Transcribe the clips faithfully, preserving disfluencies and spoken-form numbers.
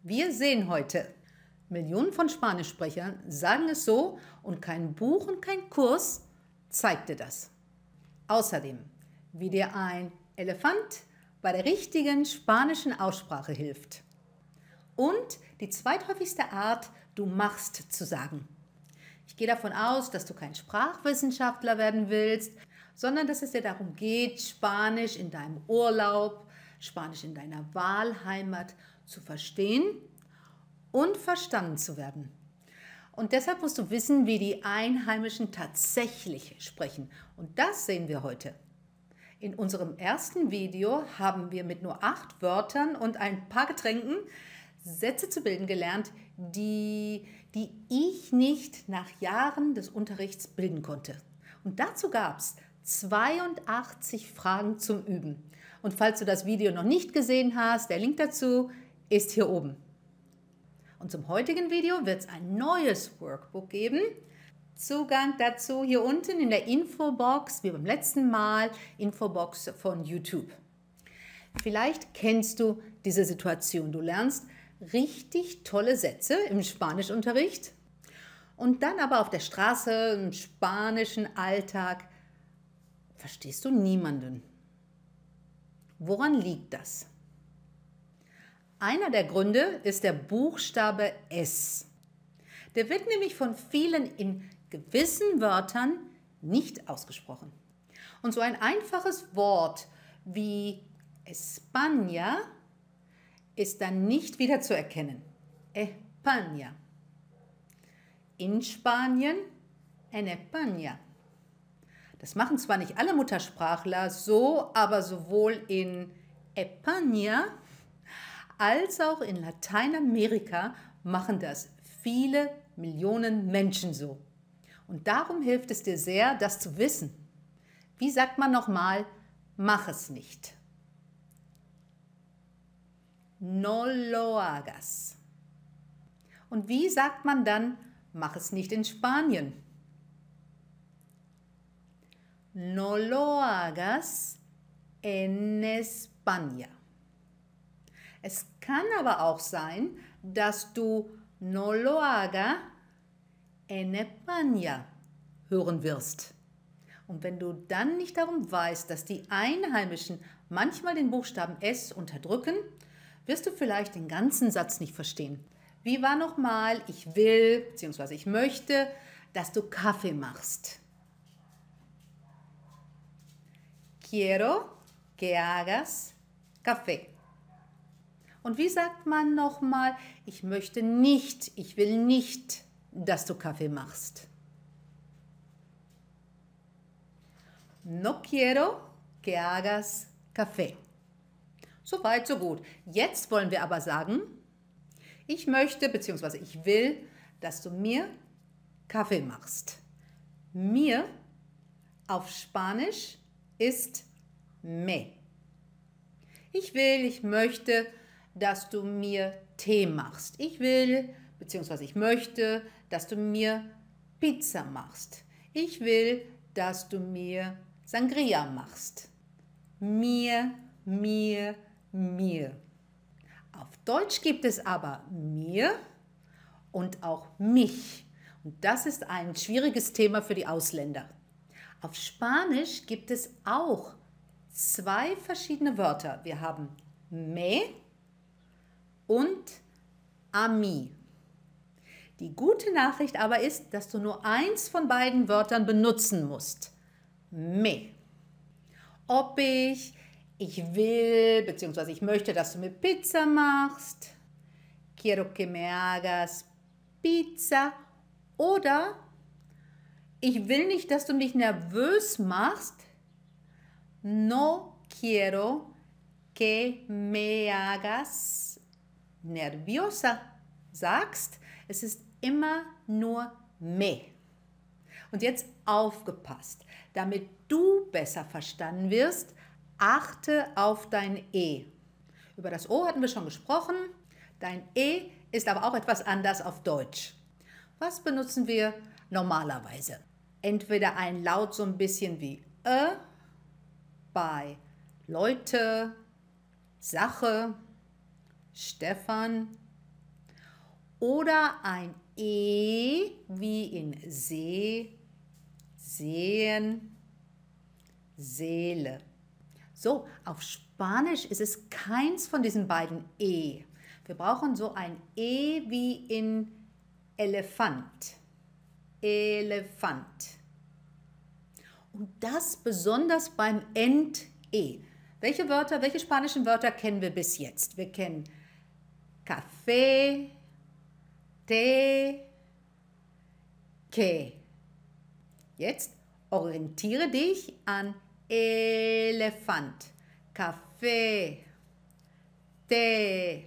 Wir sehen heute, Millionen von Spanischsprechern sagen es so und kein Buch und kein Kurs zeigt dir das. Außerdem, wie dir ein Elefant bei der richtigen spanischen Aussprache hilft. Und die zweithäufigste Art, du machst zu sagen. Ich gehe davon aus, dass du kein Sprachwissenschaftler werden willst, sondern dass es dir darum geht, Spanisch in deinem Urlaub, Spanisch in deiner Wahlheimat zu verstehen und verstanden zu werden. Und deshalb musst du wissen, wie die Einheimischen tatsächlich sprechen. Und das sehen wir heute. In unserem ersten Video haben wir mit nur acht Wörtern und ein paar Getränken Sätze zu bilden gelernt, die, die ich nicht nach Jahren des Unterrichts bilden konnte. Und dazu gab es zweiundachtzig Fragen zum Üben. Und falls du das Video noch nicht gesehen hast, der Link dazu ist hier oben. Und zum heutigen Video wird es ein neues Workbook geben. Zugang dazu hier unten in der Infobox, wie beim letzten Mal, Infobox von YouTube. Vielleicht kennst du diese Situation. Du lernst richtig tolle Sätze im Spanischunterricht und dann aber auf der Straße, im spanischen Alltag, verstehst du niemanden. Woran liegt das? Einer der Gründe ist der Buchstabe S. Der wird nämlich von vielen in gewissen Wörtern nicht ausgesprochen. Und so ein einfaches Wort wie España ist dann nicht wieder zu erkennen. España. In Spanien, en España. Das machen zwar nicht alle Muttersprachler so, aber sowohl in España als auch in Lateinamerika machen das viele Millionen Menschen so. Und darum hilft es dir sehr, das zu wissen. Wie sagt man nochmal, mach es nicht. No lo hagas. Und wie sagt man dann, mach es nicht in Spanien? No lo hagas en España. Es kann aber auch sein, dass du no lo haga en España hören wirst. Und wenn du dann nicht darum weißt, dass die Einheimischen manchmal den Buchstaben S unterdrücken, wirst du vielleicht den ganzen Satz nicht verstehen. Wie war nochmal, ich will bzw. ich möchte, dass du Kaffee machst. Quiero que hagas café. Und wie sagt man nochmal, ich möchte nicht, ich will nicht, dass du Kaffee machst. No quiero que hagas café. So weit, so gut. Jetzt wollen wir aber sagen, ich möchte bzw. ich will, dass du mir Kaffee machst. Mir auf Spanisch ist me. Ich will, ich möchte, dass du mir Tee machst. Ich will bzw. ich möchte, dass du mir Pizza machst. Ich will, dass du mir Sangria machst. Mir, mir, mir. Auf Deutsch gibt es aber mir und auch mich. Und das ist ein schwieriges Thema für die Ausländer. Auf Spanisch gibt es auch zwei verschiedene Wörter. Wir haben me und a mí. Die gute Nachricht aber ist, dass du nur eins von beiden Wörtern benutzen musst. Me. Ob ich, ich will, bzw. ich möchte, dass du mir Pizza machst. Quiero que me hagas pizza. Oder ich will nicht, dass du mich nervös machst. No quiero que me hagas nerviosa. Sagst, es ist immer nur me. Und jetzt aufgepasst, damit du besser verstanden wirst, achte auf dein E. Über das O hatten wir schon gesprochen. Dein E ist aber auch etwas anders auf Deutsch. Was benutzen wir normalerweise? Entweder ein Laut so ein bisschen wie Ä bei Leute, Sache, Stefan, oder ein E wie in See, sehen, Seele. So, auf Spanisch ist es keins von diesen beiden E. Wir brauchen so ein E wie in Elefant. Elefant. Und das besonders beim End-E. Welche Wörter, welche spanischen Wörter kennen wir bis jetzt? Wir kennen Café, Té, Que. Jetzt orientiere dich an Elefant, Café, Té,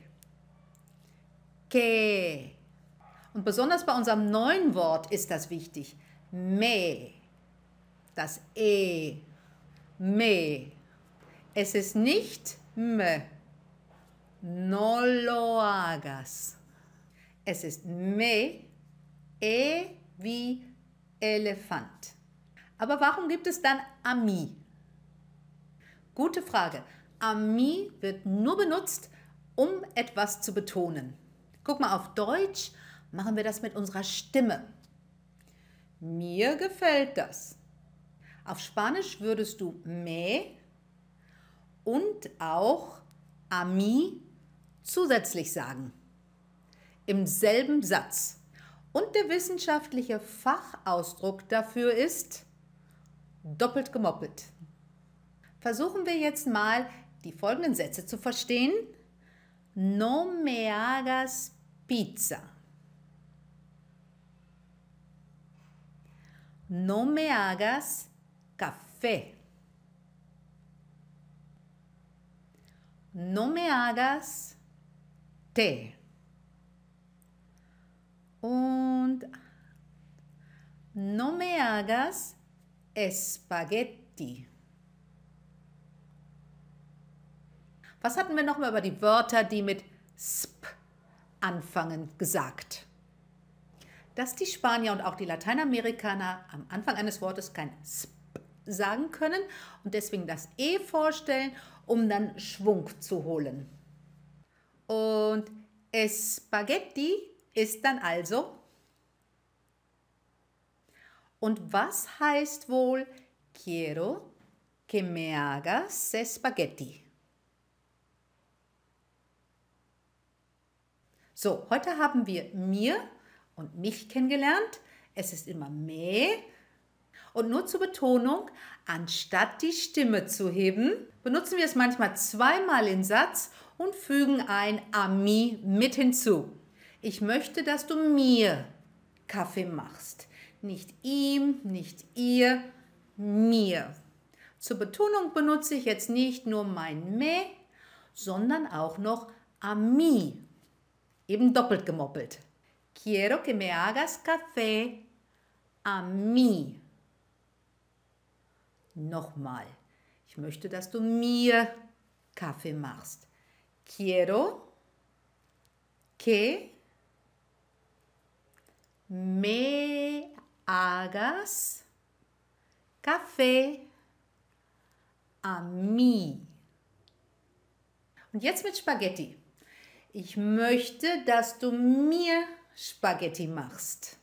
Que. Und besonders bei unserem neuen Wort ist das wichtig. Me, das E, me. Es ist nicht me, no lo hagas. Es ist me, E wie Elefant. Aber warum gibt es dann ami? Gute Frage. Ami wird nur benutzt, um etwas zu betonen. Guck mal, auf Deutsch machen wir das mit unserer Stimme. Mir gefällt das. Auf Spanisch würdest du me und auch ami zusätzlich sagen. Im selben Satz. Und der wissenschaftliche Fachausdruck dafür ist doppelt gemoppelt. Versuchen wir jetzt mal, die folgenden Sätze zu verstehen. No me hagas pizza. No me hagas café. No me hagas té. Und no me hagas Spaghetti. Was hatten wir nochmal über die Wörter, die mit sp anfangen, gesagt? Dass die Spanier und auch die Lateinamerikaner am Anfang eines Wortes kein sp sagen können und deswegen das E vorstellen, um dann Schwung zu holen. Und Spaghetti ist dann also. Und was heißt wohl quiero que me hagas Spaghetti? So, heute haben wir mir und mich kennengelernt. Es ist immer me. Und nur zur Betonung, anstatt die Stimme zu heben, benutzen wir es manchmal zweimal im Satz und fügen ein ami mit hinzu. Ich möchte, dass du mir Kaffee machst. Nicht ihm, nicht ihr, mir. Zur Betonung benutze ich jetzt nicht nur mein me, sondern auch noch a mí. Eben doppelt gemoppelt. Quiero que me hagas café a mí. Nochmal. Ich möchte, dass du mir Kaffee machst. Quiero que me hagas café a mí. Und jetzt mit Spaghetti. Ich möchte, dass du mir Spaghetti machst.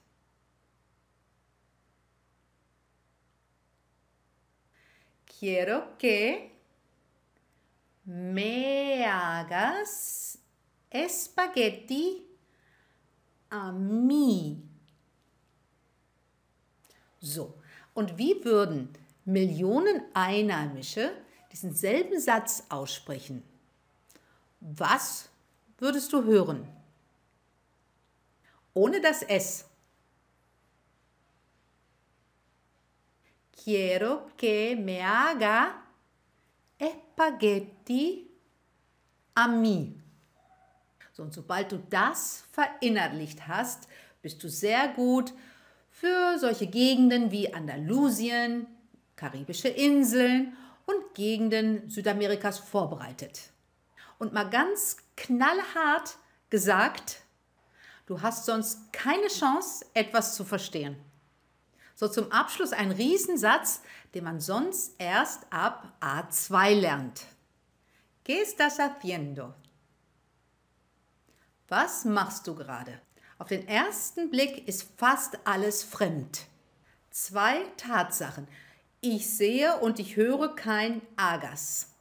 Quiero que me hagas Spaghetti a mí. So, und wie würden Millionen Einheimische diesen selben Satz aussprechen? Was würdest du hören? Ohne das S. Quiero que me haga Spaghetti a mí. So, und sobald du das verinnerlicht hast, bist du sehr gut für solche Gegenden wie Andalusien, karibische Inseln und Gegenden Südamerikas vorbereitet. Und mal ganz knallhart gesagt, du hast sonst keine Chance, etwas zu verstehen. So, zum Abschluss ein Riesensatz, den man sonst erst ab A zwei lernt. ¿Qué estás haciendo? Was machst du gerade? Auf den ersten Blick ist fast alles fremd. Zwei Tatsachen. Ich sehe und ich höre kein hagas.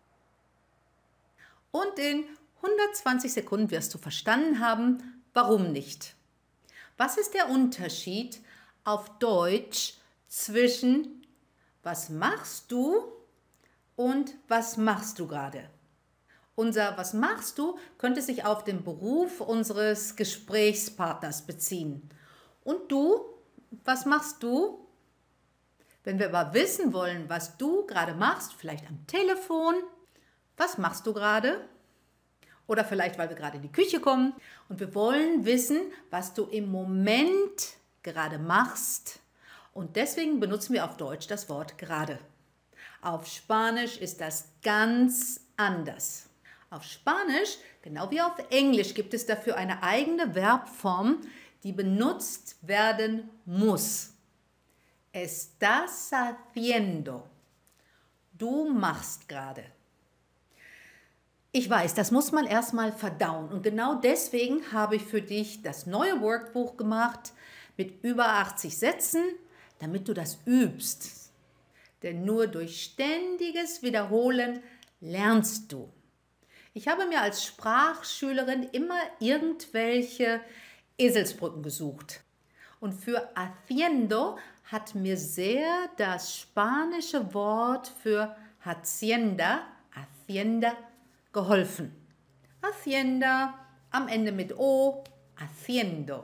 Und in hundertzwanzig Sekunden wirst du verstanden haben, warum nicht. Was ist der Unterschied auf Deutsch zwischen was machst du und was machst du gerade? Unser was machst du könnte sich auf den Beruf unseres Gesprächspartners beziehen. Und du, was machst du? Wenn wir aber wissen wollen, was du gerade machst, vielleicht am Telefon, was machst du gerade? Oder vielleicht, weil wir gerade in die Küche kommen und wir wollen wissen, was du im Moment gerade machst. Und deswegen benutzen wir auf Deutsch das Wort gerade. Auf Spanisch ist das ganz anders. Auf Spanisch, genau wie auf Englisch, gibt es dafür eine eigene Verbform, die benutzt werden muss. Estás haciendo. Du machst gerade. Ich weiß, das muss man erstmal verdauen. Und genau deswegen habe ich für dich das neue Workbook gemacht mit über achtzig Sätzen, damit du das übst. Denn nur durch ständiges Wiederholen lernst du. Ich habe mir als Sprachschülerin immer irgendwelche Eselsbrücken gesucht. Und für haciendo hat mir sehr das spanische Wort für Hacienda, Hacienda, geholfen. Hacienda, am Ende mit O, haciendo.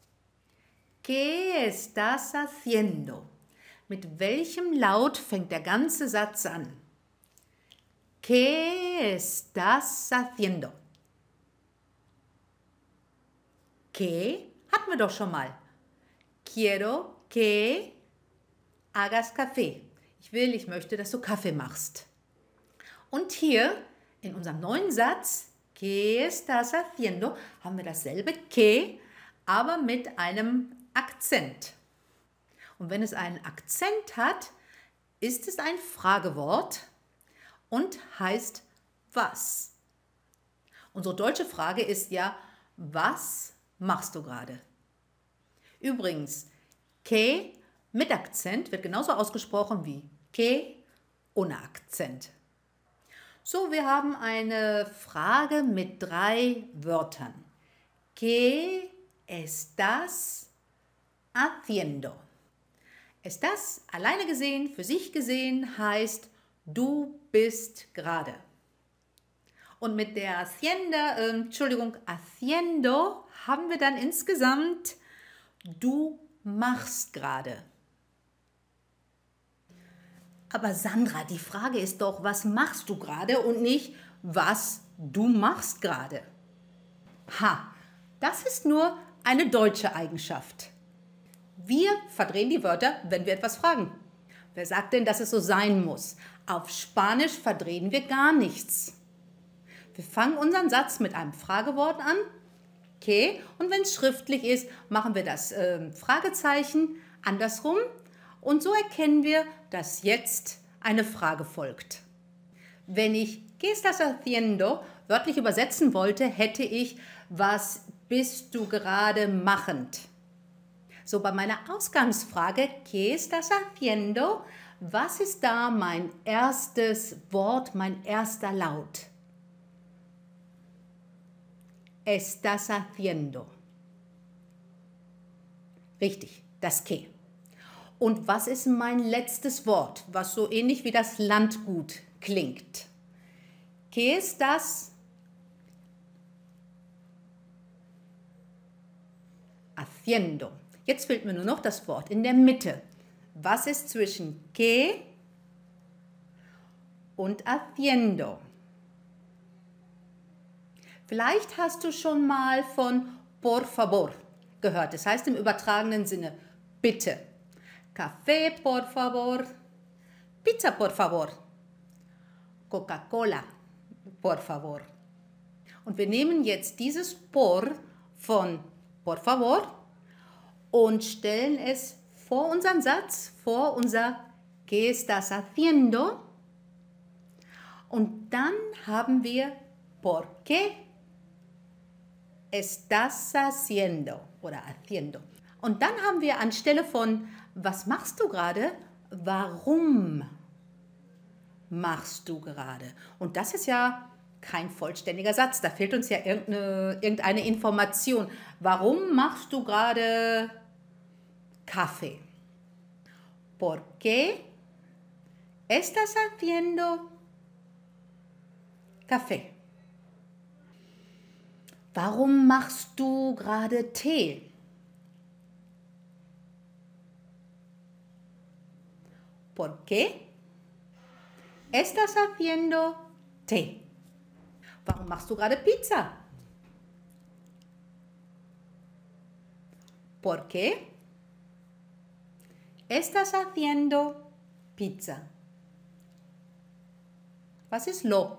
¿Qué estás haciendo? Mit welchem Laut fängt der ganze Satz an? ¿Qué estás haciendo? ¿Qué? Hatten wir doch schon mal. Quiero que hagas café. Ich will, ich möchte, dass du Kaffee machst. Und hier in unserem neuen Satz, ¿qué estás haciendo?, haben wir dasselbe que, aber mit einem Akzent. Und wenn es einen Akzent hat, ist es ein Fragewort und heißt was. Unsere deutsche Frage ist ja, was machst du gerade? Übrigens, que mit Akzent wird genauso ausgesprochen wie que ohne Akzent. So, wir haben eine Frage mit drei Wörtern. ¿Qué estás haciendo? Estás alleine gesehen, für sich gesehen, heißt du bist gerade. Und mit der hacienda, äh, Entschuldigung, haciendo haben wir dann insgesamt du machst gerade. Aber Sandra, die Frage ist doch, was machst du gerade und nicht, was du machst gerade. Ha, das ist nur eine deutsche Eigenschaft. Wir verdrehen die Wörter, wenn wir etwas fragen. Wer sagt denn, dass es so sein muss? Auf Spanisch verdrehen wir gar nichts. Wir fangen unseren Satz mit einem Fragewort an, que, und wenn es schriftlich ist, machen wir das äh, Fragezeichen andersrum. Und so erkennen wir, dass jetzt eine Frage folgt. Wenn ich ¿qué estás haciendo wörtlich übersetzen wollte, hätte ich was bist du gerade machend? So, bei meiner Ausgangsfrage ¿qué estás haciendo? Was ist da mein erstes Wort, mein erster Laut? Estás haciendo. Richtig, das que. Und was ist mein letztes Wort, was so ähnlich wie das Landgut klingt? ¿Qué estás haciendo? Jetzt fehlt mir nur noch das Wort in der Mitte. Was ist zwischen que und haciendo? Vielleicht hast du schon mal von por favor gehört. Das heißt im übertragenen Sinne bitte. Café, por favor. Pizza, por favor. Coca-Cola, por favor. Und wir nehmen jetzt dieses por von por favor und stellen es vor unseren Satz, vor unser ¿qué estás haciendo? Und dann haben wir por qué. estás haciendo oder haciendo. Und dann haben wir anstelle von was machst du gerade, warum machst du gerade? Und das ist ja kein vollständiger Satz, da fehlt uns ja irgendeine, irgendeine Information. Warum machst du gerade Kaffee? ¿Por qué estás haciendo café? Warum machst du gerade Tee? ¿Por qué estás haciendo té? Warum machst du gerade Pizza? ¿Por qué estás haciendo pizza? Was ist lo?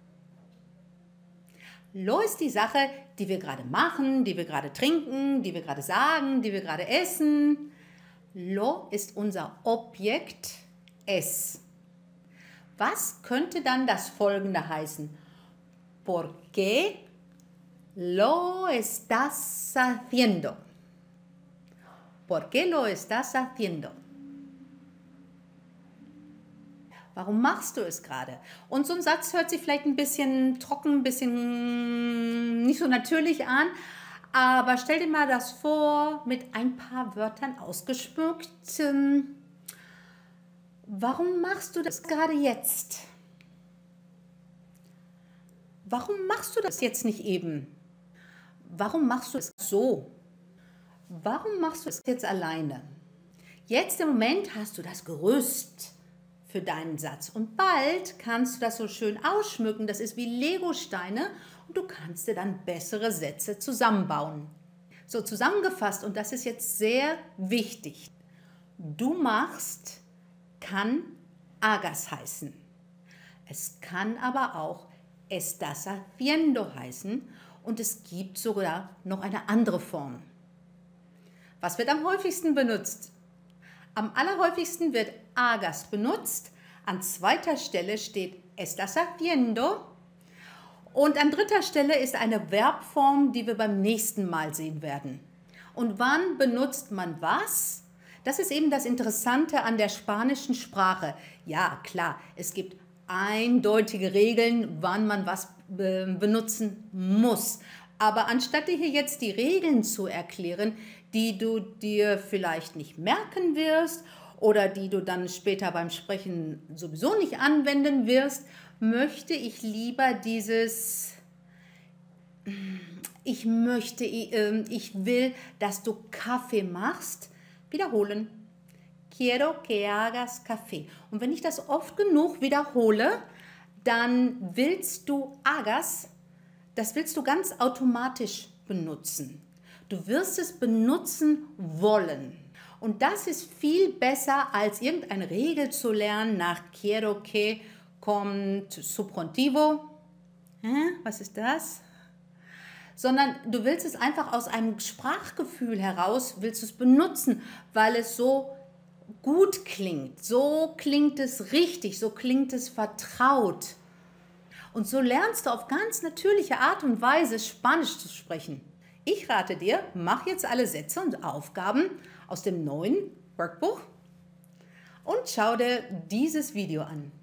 Lo ist die Sache, die wir gerade machen, die wir gerade trinken, die wir gerade sagen, die wir gerade essen. Lo ist unser Objekt es. Was könnte dann das Folgende heißen? ¿Por qué lo estás haciendo? ¿Por qué lo estás haciendo? Warum machst du es gerade? Und so ein Satz hört sich vielleicht ein bisschen trocken, ein bisschen nicht so natürlich an, aber stell dir mal das vor, mit ein paar Wörtern ausgeschmückt. Warum machst du das gerade jetzt? Warum machst du das jetzt nicht eben? Warum machst du es so? Warum machst du es jetzt alleine? Jetzt im Moment hast du das Gerüst für deinen Satz und bald kannst du das so schön ausschmücken. Das ist wie Legosteine und du kannst dir dann bessere Sätze zusammenbauen. So zusammengefasst, und das ist jetzt sehr wichtig. Du machst kann hagas heißen. Es kann aber auch estás haciendo heißen und es gibt sogar noch eine andere Form. Was wird am häufigsten benutzt? Am allerhäufigsten wird hagas benutzt. An zweiter Stelle steht estás haciendo und an dritter Stelle ist eine Verbform, die wir beim nächsten Mal sehen werden. Und wann benutzt man was? Das ist eben das Interessante an der spanischen Sprache. Ja, klar, es gibt eindeutige Regeln, wann man was benutzen muss. Aber anstatt dir hier jetzt die Regeln zu erklären, die du dir vielleicht nicht merken wirst oder die du dann später beim Sprechen sowieso nicht anwenden wirst, möchte ich lieber dieses ich möchte, ich will, dass du Kaffee machst, wiederholen. Quiero que hagas café. Und wenn ich das oft genug wiederhole, dann willst du hagas, das willst du ganz automatisch benutzen. Du wirst es benutzen wollen. Und das ist viel besser, als irgendeine Regel zu lernen. Nach quiero que kommt subjuntivo. Hä? Was ist das? Sondern du willst es einfach aus einem Sprachgefühl heraus, willst es benutzen, weil es so gut klingt. So klingt es richtig, so klingt es vertraut. Und so lernst du auf ganz natürliche Art und Weise Spanisch zu sprechen. Ich rate dir, mach jetzt alle Sätze und Aufgaben aus dem neuen Workbook und schau dir dieses Video an.